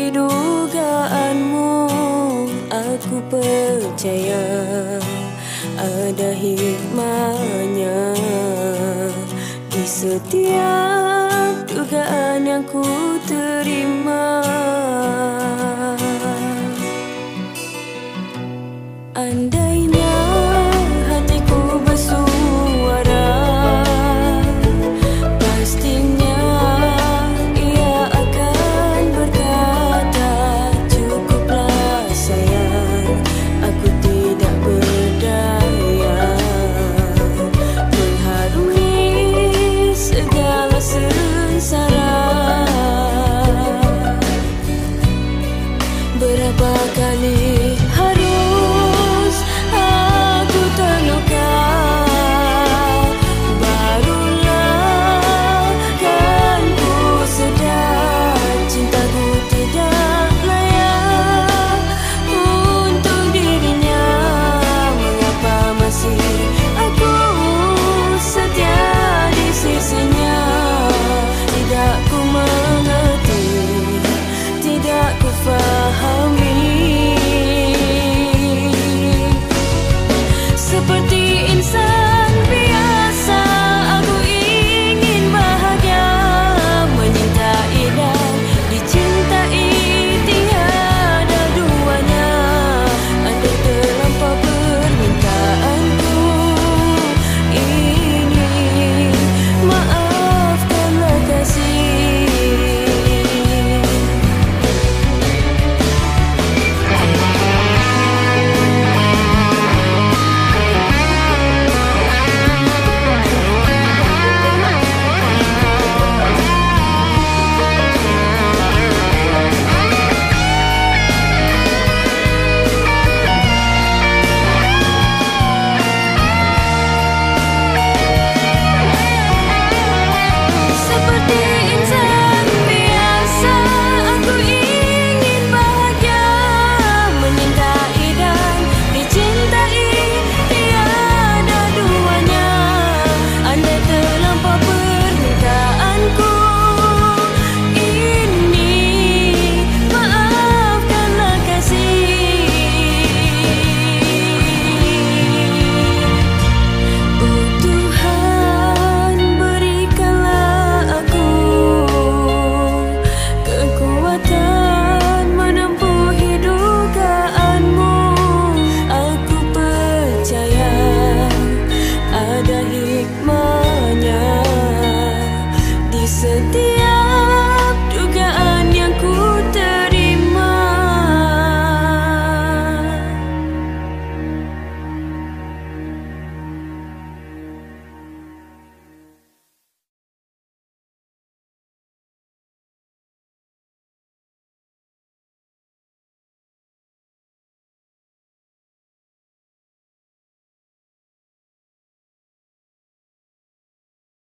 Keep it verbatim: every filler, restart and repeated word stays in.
melebihi dugaanmu. Aku percaya ada hikmahnya di setiap dugaan yang ku terima. Andainya hatiku bersuara, pastinya ia akan berkata, cukuplah sayang, aku tidak berdaya mengharungi segala sengsara. Berapa kali harus aku terluka, barulah kan ku sedar cintaku tidak layak untuk dirinya. Mengapa masih aku setia di sisinya? Tidak ku mengerti, tidak ku faham